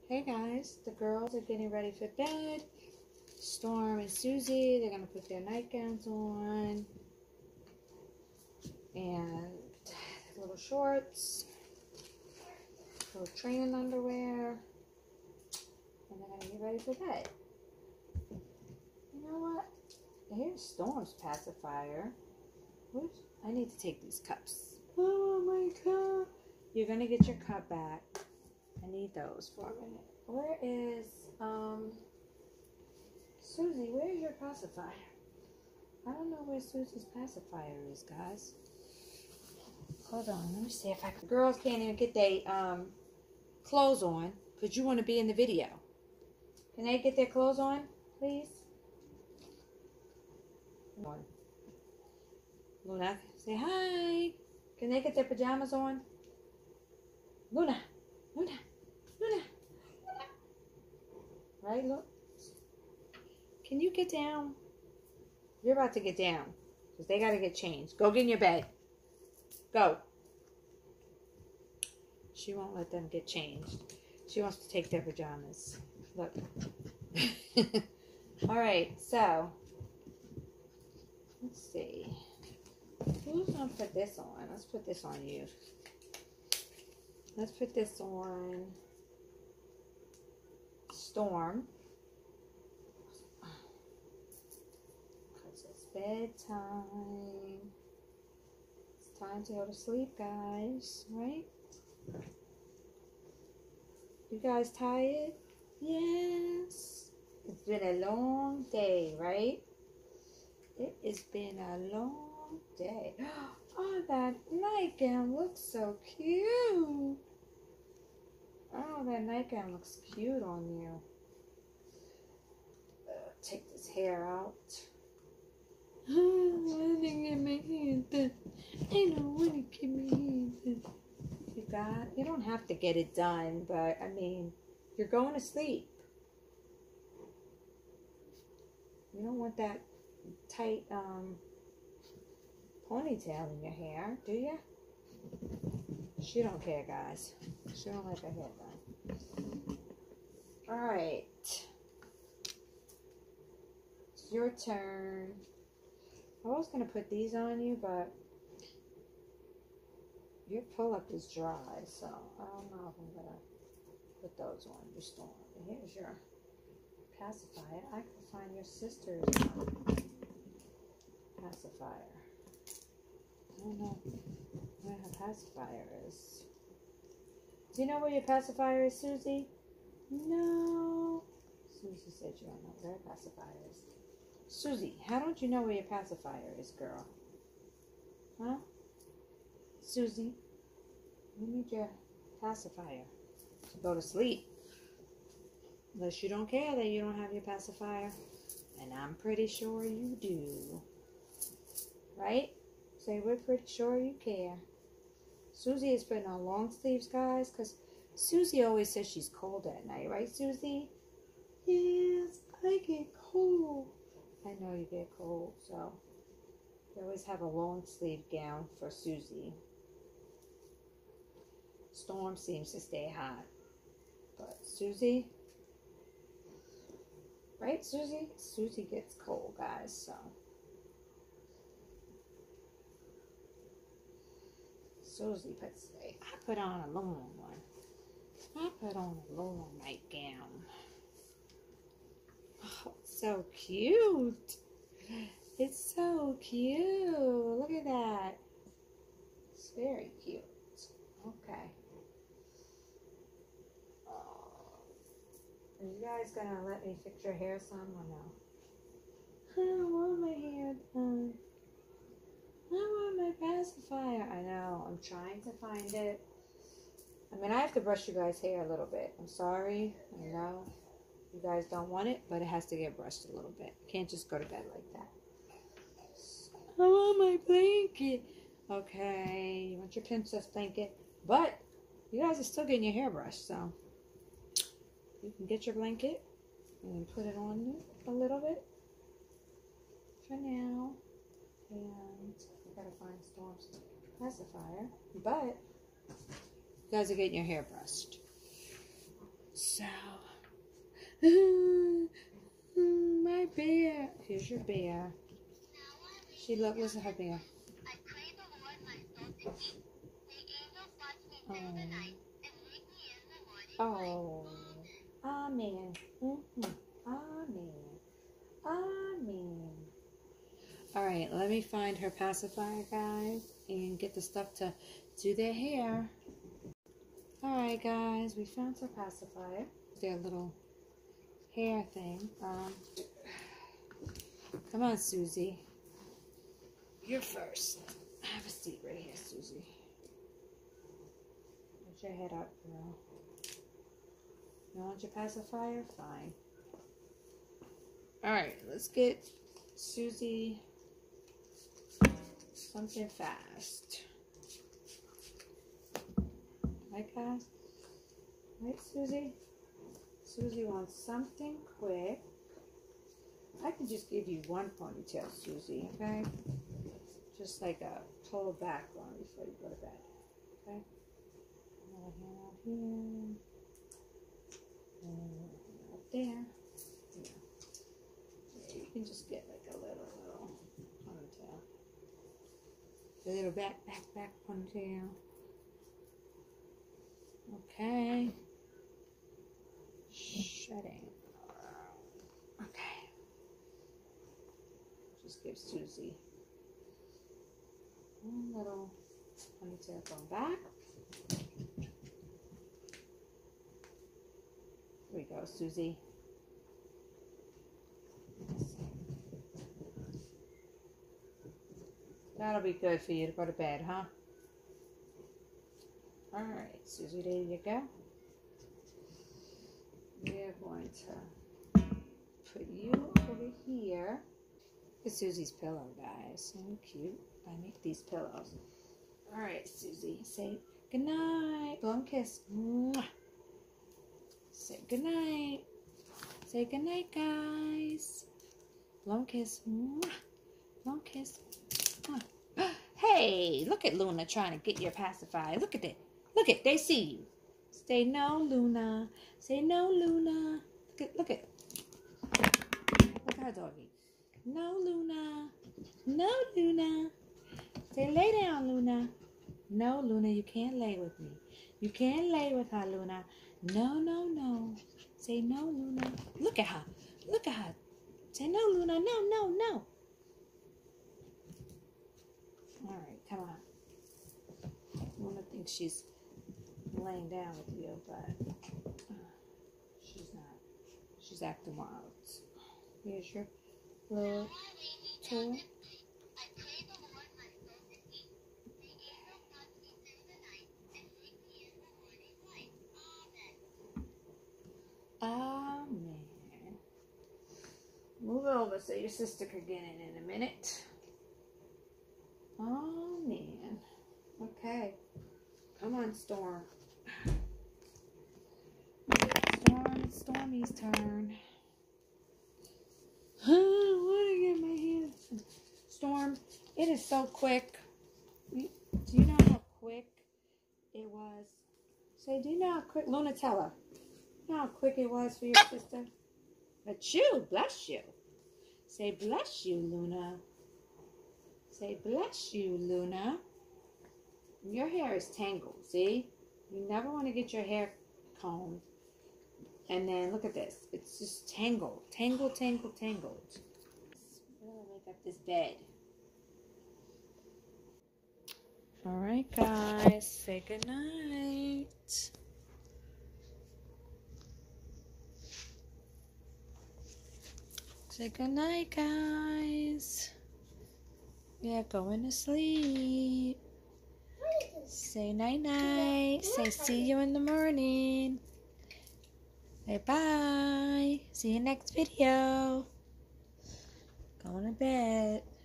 Hey guys, the girls are getting ready for bed. Storm and Susie, they're going to put their nightgowns on. And little shorts. Little training underwear. And they're going to get ready for bed. You know what? Here's Storm's pacifier. Whoops, I need to take these cups. Oh my god. You're going to get your cup back. I need those for a minute. Where is, Susie, where's your pacifier? I don't know where Susie's pacifier is, guys. Hold on, let me see if I can. Girls can't even get their, clothes on, because you want to be in the video. Can they get their clothes on, please? Come on. Luna, say hi. Can they get their pajamas on? Luna, Luna. Luna. Right, look. Can you get down? You're about to get down. Because they got to get changed. Go get in your bed. Go. She won't let them get changed. She wants to take their pajamas. Look. Alright, so. Let's see. Who's going to put this on? Let's put this on you. Let's put this on Storm. Because it's bedtime. It's time to go to sleep, guys. Right? You guys tired? Yes. It's been a long day, right? It has been a long day. Oh, that nightgown looks so cute. Oh, that nightgown looks cute on you. Take this hair out. I don't get my hair done. I don't want to get my hair done. You don't have to get it done, but I mean, you're going to sleep. You don't want that tight ponytail in your hair, do you? She don't care, guys. She don't like her hair done. Alright. It's your turn. I was going to put these on you, but your pull-up is dry, so I don't know if I'm going to put those on your Storm. Here's your pacifier. I can find your sister's pacifier. I don't know where her pacifier is. Do you know where your pacifier is, Susie? No. Susie said you don't know where her pacifier is. Susie, how don't you know where your pacifier is, girl? Huh? Susie, you need your pacifier to go to sleep. Unless you don't care that you don't have your pacifier. And I'm pretty sure you do. Right? Say, we're pretty sure you care. Susie is putting on long sleeves, guys, because Susie always says she's cold at night. Right, Susie? Yes, I get cold. I know you get cold, so we always have a long sleeve gown for Susie. Storm seems to stay hot. But Susie, right, Susie? Susie gets cold, guys, so. Susie puts, I put on a long one. I put on a long nightgown. Oh, it's so cute. It's so cute. Look at that. It's very cute. Okay. Are you guys gonna let me fix your hair some or no? I don't want my hair done. I want my pacifier. I know. I'm trying to find it. I mean, I have to brush you guys' hair a little bit. I'm sorry. I know you guys don't want it, but it has to get brushed a little bit. You can't just go to bed like that. I want my blanket. Okay, you want your princess blanket. But you guys are still getting your hair brushed, so you can get your blanket and put it on you a little bit for now. And we gotta find Storm's pacifier. But you guys are getting your hair brushed. So, my bear. Here's your bear. She look. Listen to her bear. Oh. Amen. Amen. Amen. All right, let me find her pacifier, guys, and get the stuff to do their hair. All right, guys, we found her pacifier. Their little hair thing. Come on, Susie. You're first. Have a seat right here, Susie. Put your head up, girl. You want your pacifier? Fine. All right, let's get Susie something fast. Right, guys? Right, Susie? Susie wants something quick. I can just give you one ponytail, Susie, okay? Just like a pull back one before you go to bed, okay? Another hand out here. And up there. Yeah, you can just get like a little ponytail. A little back ponytail. Okay. Shedding. Okay. Just give Susie one little ponytail going back. Here we go, Susie. That'll be good for you to go to bed, huh? All right, Susie, there you go. We're going to put you over here. Look at Susie's pillow, guys. So cute. I make these pillows. All right, Susie, say goodnight. Blow and kiss. Mwah. Say goodnight. Say goodnight, guys. Blow and kiss. Mwah. Blow and kiss. Mwah. Hey, look at Luna trying to get your pacifier. Look at it. Look at, they see you. Say no, Luna. Say no, Luna. Look at her doggy. No, Luna. No, Luna. Say lay down, Luna. No, Luna, you can't lay with me. You can't lay with her, Luna. No, no, no. Say no, Luna. Look at her. Look at her. Say no, Luna. No, no, no. All right, come on. Luna thinks she's laying down with you, but she's not. She's acting wild. Here's your little toy. Amen. Move over so your sister could get in a minute. Oh, man. Okay. Come on, Storm. Storm, it's Stormy's turn. I want to get my hands. Storm, it is so quick. Do you know how quick it was? Say, do you know how quick? Luna, tell her. You know how quick it was for your sister? But you, bless you. Say, bless you, Luna. Say, bless you, Luna. Your hair is tangled, see? You never want to get your hair combed. And then, look at this. It's just tangled. Tangled, tangled, tangled. We're going to make up this bed. All right, guys. Say goodnight. Say goodnight, guys. Yeah, going to sleep. Say night-night. Say see you in the morning. Say bye. See you next video. Going to bed.